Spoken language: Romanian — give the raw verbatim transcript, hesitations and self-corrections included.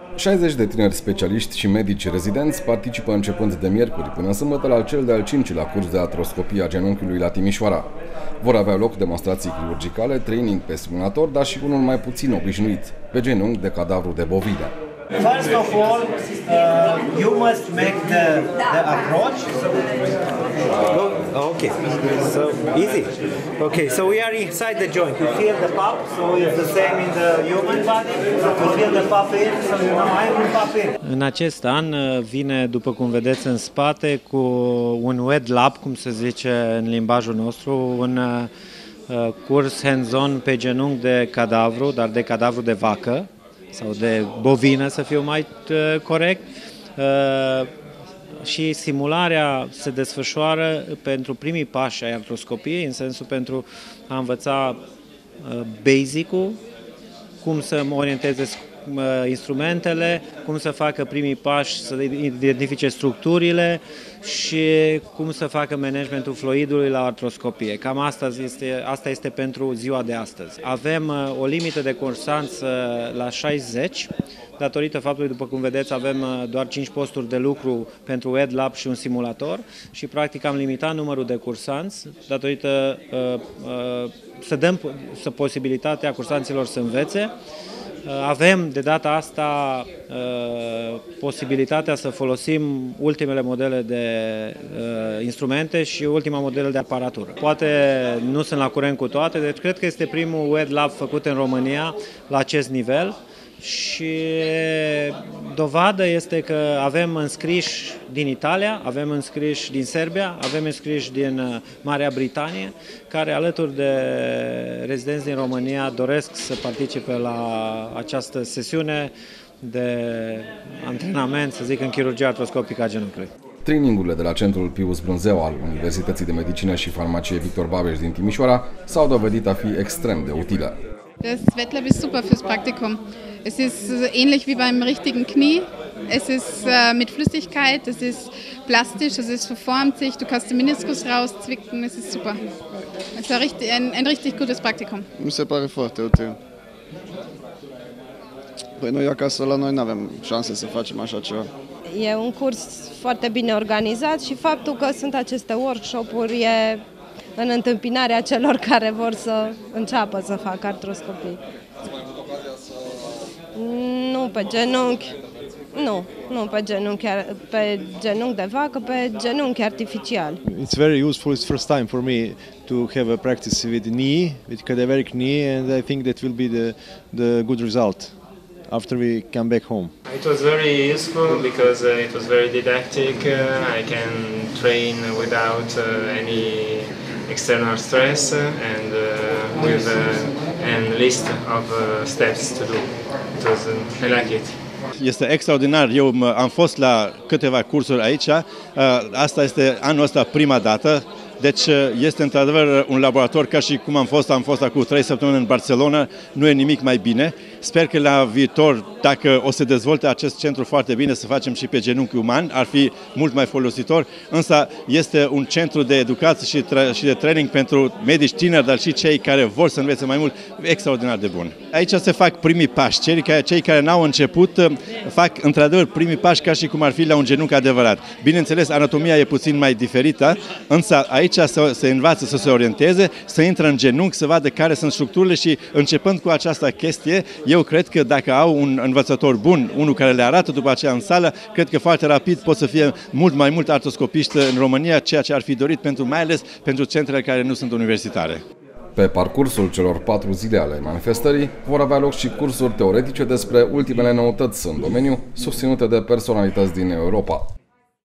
șaizeci de tineri specialiști și medici rezidenți participă începând de miercuri până sâmbătă la cel de-al cincilea curs de atroscopie a genunchiului la Timișoara. Vor avea loc demonstrații chirurgicale, training pe simulator, dar și unul mai puțin obișnuit, pe genunchi de cadavru de bovine. First of all, uh, you must make the, the approach. Oh, okay, so easy. Okay, so we are inside the joint. You feel the pop, so it's the same in the human body. You feel the pop in, so you know I will pop in. În acest an vine, după cum vedeți în spate, cu un wet lab, cum se zice în limbajul nostru, un uh, curs hands-on pe genunchi de cadavru, dar de cadavru de vacă sau de bovină, să fiu mai uh, corect, uh, și simularea se desfășoară pentru primii pași ai artroscopiei, în sensul pentru a învăța uh, basic-ul, cum să orienteze uh, instrumentele, cum să facă primii pași, să identifice structurile și cum să facă managementul fluidului la artroscopie. Cam asta este, asta este pentru ziua de astăzi. Avem uh, o limită de cursanți la șaizeci, datorită faptului, după cum vedeți, avem doar cinci posturi de lucru pentru wet lab și un simulator și practic am limitat numărul de cursanți datorită uh, uh, să dăm să posibilitatea cursanților să învețe. Uh, avem de data asta uh, posibilitatea să folosim ultimele modele de uh, instrumente și ultima modele de aparatură. Poate nu sunt la curent cu toate, deci cred că este primul wet lab făcut în România la acest nivel. Și dovadă este că avem înscriși din Italia, avem înscriși din Serbia, avem înscriși din Marea Britanie, care alături de rezidenți din România doresc să participe la această sesiune de antrenament, să zic, în chirurgia artroscopică a genunchiului. Trainingurile de la Centrul Pius Brânzeu al Universității de Medicină și Farmacie Victor Babeș din Timișoara s-au dovedit a fi extrem de utile. Das Wet Lab ist super fürs Praktikum. Es ist ähnlich wie beim richtigen Knie. Es ist äh, mit Flüssigkeit, es ist plastisch, es ist verformt sich, du kannst den Meniskus rauszwicken, es ist super. Es war richtig, ein, ein richtig gutes Praktikum. Mi se pare foarte util. Păi noi acasă la noi nu avem șanse să facem așa ceva. E un curs foarte bine organizat și faptul că sunt aceste workshop-uri e în întâmpinarea celor care vor să înceapă să facă artroscopii. Nu pe genunchi, nu, nu pe genunchi, pe genunchi de vacă, pe genunchi artificial. It's very useful. It's first time for me to have a practice with knee, with cadaveric knee, and I think that will be the the good result after we come back home. It was very useful because uh, it was very didactic. Uh, I can train without uh, any external stress and uh, with uh, a list of uh, steps to do. It was, uh, I like it. Este extraordinar. Eu am fost la câteva cursuri aici. Asta este anul ăsta prima dată. Deci este într-adevăr un laborator ca și cum am fost, am fost acum trei săptămâni în Barcelona, nu e nimic mai bine. Sper că la viitor, dacă o să dezvolte acest centru foarte bine, să facem și pe genunchi uman, ar fi mult mai folositor, însă este un centru de educație și, și de training pentru medici tineri, dar și cei care vor să învețe mai mult, extraordinar de bun. Aici se fac primii pași, cei care, cei care n-au început fac într-adevăr primii pași ca și cum ar fi la un genunchi adevărat. Bineînțeles, anatomia e puțin mai diferită, însă aici se, se învață să se orienteze, să intră în genunchi, să vadă care sunt structurile și începând cu această chestie, eu cred că dacă au un învățător bun, unul care le arată după aceea în sală, cred că foarte rapid pot să fie mult mai mult artroscopiști în România, ceea ce ar fi dorit pentru, mai ales pentru centrele care nu sunt universitare. Pe parcursul celor patru zile ale manifestării vor avea loc și cursuri teoretice despre ultimele noutăți în domeniu, susținute de personalități din Europa.